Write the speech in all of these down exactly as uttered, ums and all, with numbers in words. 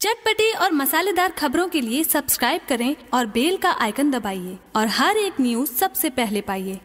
चटपटी और मसालेदार खबरों के लिए सब्सक्राइब करें और बेल का आइकन दबाइए और हर एक न्यूज सबसे पहले पाइए।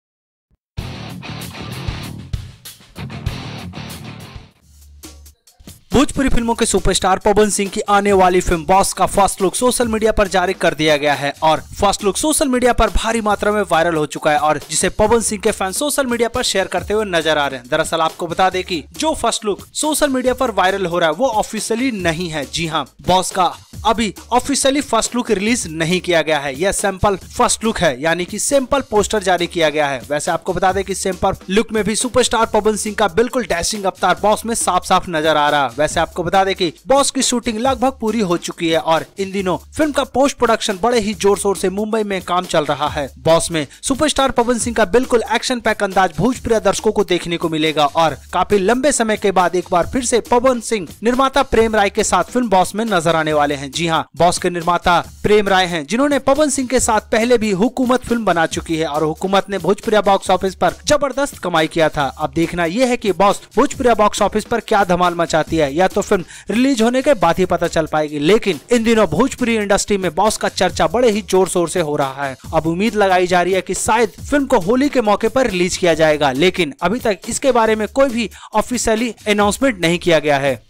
भोजपुरी फिल्मों के सुपरस्टार पवन सिंह की आने वाली फिल्म बॉस का फर्स्ट लुक सोशल मीडिया पर जारी कर दिया गया है और फर्स्ट लुक सोशल मीडिया पर भारी मात्रा में वायरल हो चुका है और जिसे पवन सिंह के फैन सोशल मीडिया पर शेयर करते हुए नजर आ रहे हैं। दरअसल आपको बता दें कि जो फर्स्ट लुक सोशल मीडिया पर वायरल हो रहा है वो ऑफिशियली नहीं है। जी हाँ, बॉस का अभी ऑफिशियली फर्स्ट लुक रिलीज नहीं किया गया है। यह सैंपल फर्स्ट लुक है, यानी कि सैंपल पोस्टर जारी किया गया है। वैसे आपको बता दें कि सैंपल लुक में भी सुपरस्टार पवन सिंह का बिल्कुल डैशिंग अवतार बॉस में साफ साफ नजर आ रहा है। वैसे आपको बता दें कि बॉस की शूटिंग लगभग पूरी हो चुकी है और इन दिनों फिल्म का पोस्ट प्रोडक्शन बड़े ही जोर शोर से मुंबई में काम चल रहा है। बॉस में सुपरस्टार पवन सिंह का बिल्कुल एक्शन पैक अंदाज भोजपुरी दर्शकों को देखने को मिलेगा और काफी लंबे समय के बाद एक बार फिर से पवन सिंह निर्माता प्रेम राय के साथ फिल्म बॉस में नजर आने वाले हैं। जी हाँ, बॉस के निर्माता प्रेम राय हैं, जिन्होंने पवन सिंह के साथ पहले भी हुकूमत फिल्म बना चुकी है और हुकूमत ने भोजपुरी बॉक्स ऑफिस पर जबरदस्त कमाई किया था। अब देखना यह है कि बॉस भोजपुरी बॉक्स ऑफिस पर क्या धमाल मचाती है, या तो फिल्म रिलीज होने के बाद ही पता चल पाएगी। लेकिन इन दिनों भोजपुरी इंडस्ट्री में बॉस का चर्चा बड़े ही जोर शोर से हो रहा है। अब उम्मीद लगाई जा रही है कि शायद फिल्म को होली के मौके पर रिलीज किया जाएगा, लेकिन अभी तक इसके बारे में कोई भी ऑफिशियली अनाउंसमेंट नहीं किया गया है।